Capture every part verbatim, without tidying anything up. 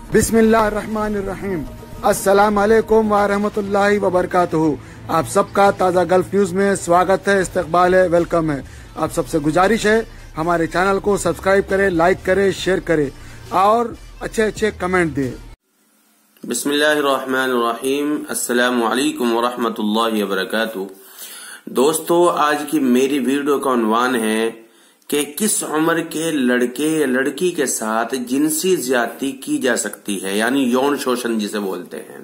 बिस्मिल्लाहिर्रहमानिर्रहीम। अस्सलाम वालेकुम वरहमतुल्लाहि वबरकातुहू। आप सबका ताज़ा गल्फ न्यूज़ में स्वागत है, इस्तकबाल है, वेलकम है। आप सबसे गुजारिश है हमारे चैनल को सब्सक्राइब करें, लाइक करें, शेयर करें और अच्छे अच्छे कमेंट दें। बिस्मिल्लाहिर्रहमानिर्रहीम। अस्सलामु अलैकुम वरहमतुल्लाहि वबरकातुहू। दोस्तों, आज की मेरी वीडियो का उन्वान है कि किस उम्र के लड़के या लड़की के साथ जिनसी ज्यादती की जा सकती है, यानी यौन शोषण जिसे बोलते हैं।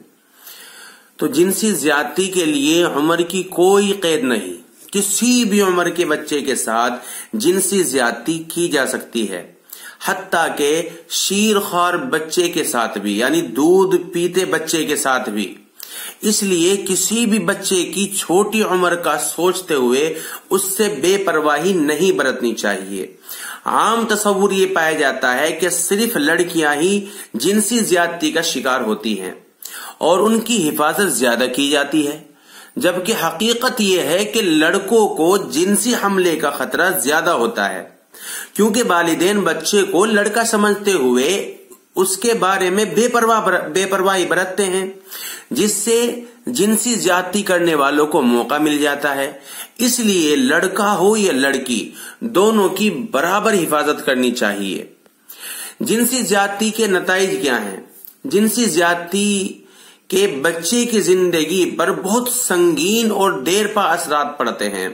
तो जिनसी ज्यादती के लिए उम्र की कोई कैद नहीं, किसी भी उम्र के बच्चे के साथ जिनसी ज्यादती की जा सकती है, हत्ता के शीरख्वार बच्चे के साथ भी, यानी दूध पीते बच्चे के साथ भी। इसलिए किसी भी बच्चे की छोटी उम्र का सोचते हुए उससे बेपरवाही नहीं बरतनी चाहिए। आम तस्वुर ये पाया जाता है कि सिर्फ लड़कियां ही जिनसी ज्यादती का शिकार होती हैं और उनकी हिफाजत ज्यादा की जाती है, जबकि हकीकत यह है कि लड़कों को जिनसी हमले का खतरा ज्यादा होता है, क्योंकि वालिदैन बच्चे को लड़का समझते हुए उसके बारे में बेपरवाह बेपरवाही बरतते हैं, जिससे जिनसी ज्यादती करने वालों को मौका मिल जाता है। इसलिए लड़का हो या लड़की, दोनों की बराबर हिफाजत करनी चाहिए। जिनसी ज्यादती के नताइज क्या हैं? जिनसी ज्यादती के बच्चे की जिंदगी पर बहुत संगीन और देर पा असरात पड़ते हैं।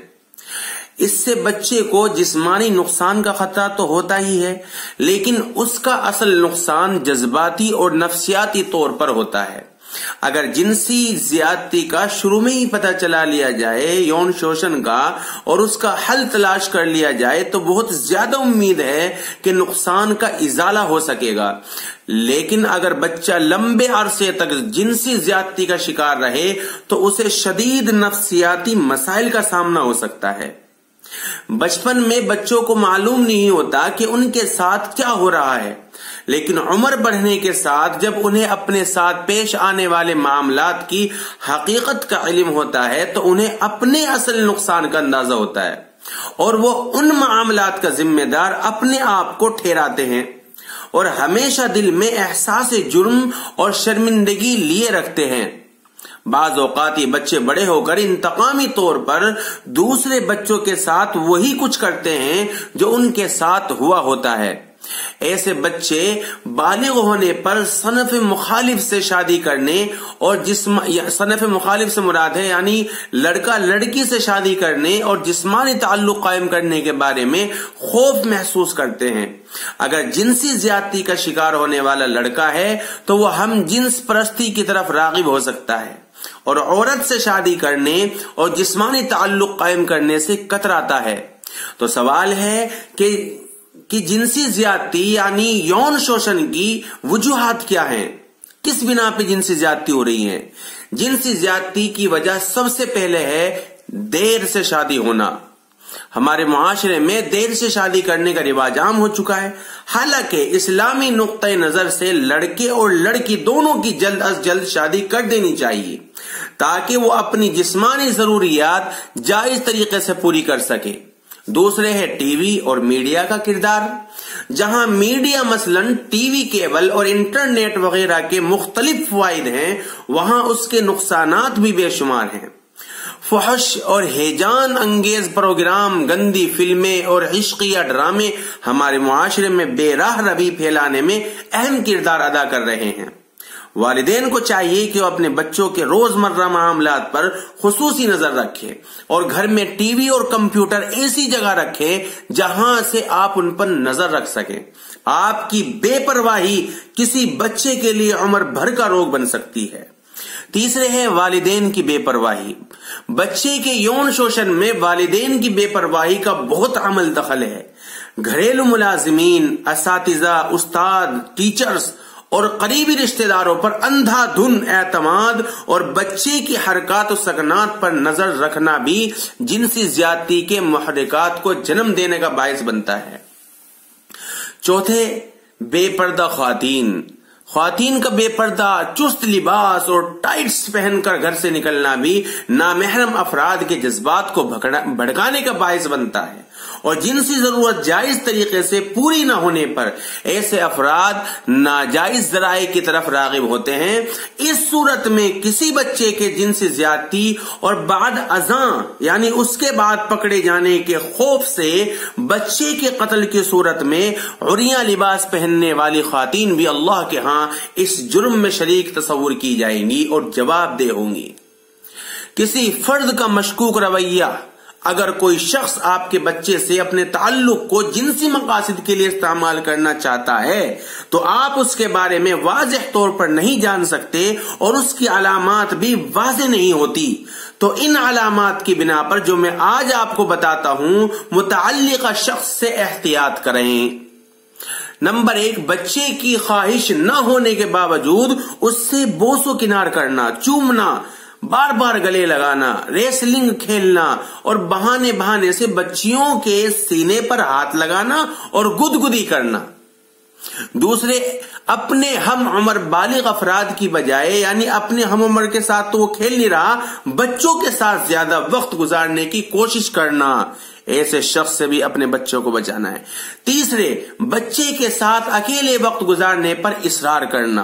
इससे बच्चे को जिस्मानी नुकसान का खतरा तो होता ही है, लेकिन उसका असल नुकसान जज्बाती और नफ्सियाती तौर पर होता है। अगर जिनसी ज्यादती का शुरू में ही पता चला लिया जाए, यौन शोषण का, और उसका हल तलाश कर लिया जाए, तो बहुत ज्यादा उम्मीद है कि नुकसान का इजाला हो सकेगा। लेकिन अगर बच्चा लंबे अरसे तक जिनसी ज्यादती का शिकार रहे तो उसे शदीद नफ्सियाती मसाइल का सामना हो सकता है। बचपन में बच्चों को मालूम नहीं होता कि उनके साथ क्या हो रहा है, लेकिन उम्र बढ़ने के साथ जब उन्हें अपने साथ पेश आने वाले मामलात की हकीकत का इल्म होता है तो उन्हें अपने असल नुकसान का अंदाजा होता है और वो उन मामलात का जिम्मेदार अपने आप को ठहराते हैं और हमेशा दिल में एहसास जुर्म और शर्मिंदगी लिए रखते हैं। बाज औकात ये बच्चे बड़े होकर इंतकामी तौर पर दूसरे बच्चों के साथ वही कुछ करते हैं जो उनके साथ हुआ होता है। ऐसे बच्चे बालिग होने पर सनफ मुखालिफ से शादी करने और जिस्म सनफ मुखालिफ से मुराद है यानी लड़का लड़की से शादी करने और जिस्मानी ताल्लुक कायम करने के बारे में खौफ महसूस करते हैं। अगर जिनसी ज्यादती का शिकार होने वाला लड़का है तो वह हम जिन्स परस्ती की तरफ रागिब हो सकता है और औरत से शादी करने और जिस्मानी ताल्लुक कायम करने से कतराता है। तो सवाल है कि कि जिनसी ज्यादती यानी यौन शोषण की वजूहात क्या हैं? किस बिना पे जिनसी ज्यादती हो रही है? जिनसी ज्यादती की वजह सबसे पहले है देर से शादी होना। हमारे मुआशरे में देर से शादी करने का रिवाज आम हो चुका है। हालांकि इस्लामी नुक्ते नजर से लड़के और लड़की दोनों की जल्द अज जल्द शादी कर देनी चाहिए ताकि वो अपनी जिस्मानी जरूरियात जायज तरीके से पूरी कर सके। दूसरे है टीवी और मीडिया का किरदार। जहां मीडिया मसलन टीवी, केबल और इंटरनेट वगैरह के मुख्तलिफ फायद हैं, वहां उसके नुकसानात भी बेशुमार हैं। फहश और हेजान अंगेज प्रोग्राम, गंदी फिल्में और इश्किया ड्रामे हमारे मुआशरे में बेराह रवि फैलाने में अहम किरदार अदा कर रहे हैं। वालिदैन को चाहिए कि वो अपने बच्चों के रोजमर्रा मामलात पर खुसूसी नजर रखें और घर में टीवी और कंप्यूटर ऐसी जगह रखें जहां से आप उन पर नजर रख सकें। आपकी बेपरवाही किसी बच्चे के लिए उम्र भर का रोग बन सकती है। तीसरे है वालिदैन की बेपरवाही। बच्चे के यौन शोषण में वालिदैन की बेपरवाही का बहुत अमल दखल है। घरेलू मुलाजिमीन, असातिजा, उस्ताद, टीचर्स और करीबी रिश्तेदारों पर अंधाधुन एतमाद और बच्चे की हरकत और सकनात पर नजर रखना भी जिनसी ज्यादती के मुहर्रिकात को जन्म देने का बायस बनता है। चौथे, बेपर्दा ख्वातीन। ख्वातीन का बेपर्दा, चुस्त लिबास और टाइट्स पहनकर घर से निकलना भी नामहरम अफराद के जज्बात को भड़काने का बायस बनता है اور جنسی ضرورت جائز طریقے سے پوری نہ ہونے پر ایسے افراد ناجائز ذرائع کی طرف راغب ہوتے ہیں۔ اس صورت میں کسی بچے کے جنسی زیادتی اور بعد ازاں یعنی اس کے بعد پکڑے جانے کے خوف سے بچے کے قتل کی صورت میں عریاں لباس پہننے والی خواتین بھی اللہ کے ہاں اس جرم میں شریک تصور کی جائیں گی اور جواب دہ ہوں گی۔ کسی فرد کا مشکوک رویہ اگر کوئی شخص آپ کے بچے سے اپنے تعلق کو جنسی مقاصد کے لیے استعمال کرنا چاہتا ہے تو آپ اس کے بارے میں واضح طور پر نہیں جان سکتے اور اس کی علامات بھی واضح نہیں ہوتی، تو ان علامات کی بنا پر جو میں آج آپ کو بتاتا ہوں متعلقہ شخص سے احتیاط کریں۔ نمبر ایک، بچے کی خواہش نہ ہونے کے باوجود اس سے بوس و کنار کرنا، چومنا، بار بار گلے لگانا، ریسلنگ کھیلنا اور بہانے بہانے سے بچیوں کے سینے پر ہاتھ لگانا اور گدگدی کرنا۔ دوسرے، اپنے ہم عمر بالغ افراد کی بجائے یعنی اپنے ہم عمر کے ساتھ تو وہ کھیل نہیں رہا، بچوں کے ساتھ زیادہ وقت گزارنے کی کوشش کرنا، ایسے شخص سے بھی اپنے بچوں کو بچانا ہے۔ تیسرے، بچے کے ساتھ اکیلے وقت گزارنے پر اصرار کرنا۔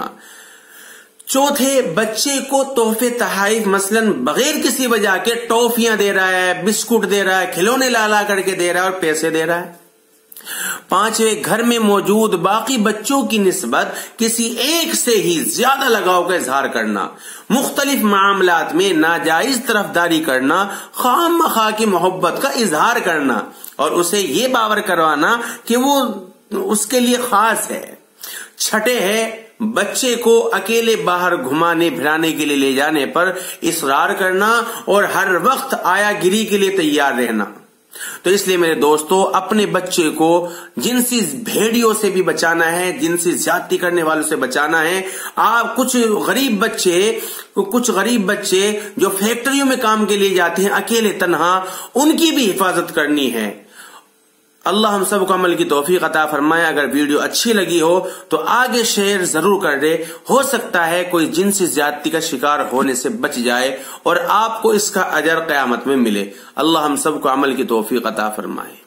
چوتھے، بچے کو تحفے تحائف مثلاً بغیر کسی وجہ کے ٹافیاں دے رہا ہے، بسکٹ دے رہا ہے، کھلونے لا لا کر کے دے رہا ہے اور پیسے دے رہا ہے۔ پانچویں، گھر میں موجود باقی بچوں کی نسبت کسی ایک سے ہی زیادہ لگاؤ کا اظہار کرنا، مختلف معاملات میں ناجائز طرفداری کرنا، خام مخواہ کی محبت کا اظہار کرنا اور اسے یہ باور کروانا کہ وہ اس کے لیے خاص ہے۔ چھٹے ہے، بچے کو اکیلے باہر گھمانے پھرانے کے لیے لے جانے پر اصرار کرنا اور ہر وقت آیا گیری کے لیے تیار رہنا۔ تو اس لیے میرے دوستو، اپنے بچے کو جنسی بھیڑیوں سے بھی بچانا ہے، جنسی زیادتی کرنے والوں سے بچانا ہے۔ آپ کچھ غریب بچے کچھ غریب بچے جو فیکٹریوں میں کام کے لیے جاتے ہیں اکیلے تنہا، ان کی بھی حفاظت کرنی ہے۔ اللہ ہم سب کو عمل کی توفیق عطا فرمائے۔ اگر ویڈیو اچھی لگی ہو تو آگے شیئر ضرور کر دے، ہو سکتا ہے کوئی جنسی زیادتی کا شکار ہونے سے بچ جائے اور آپ کو اس کا اجر قیامت میں ملے۔ اللہ ہم سب کو عمل کی توفیق عطا فرمائے۔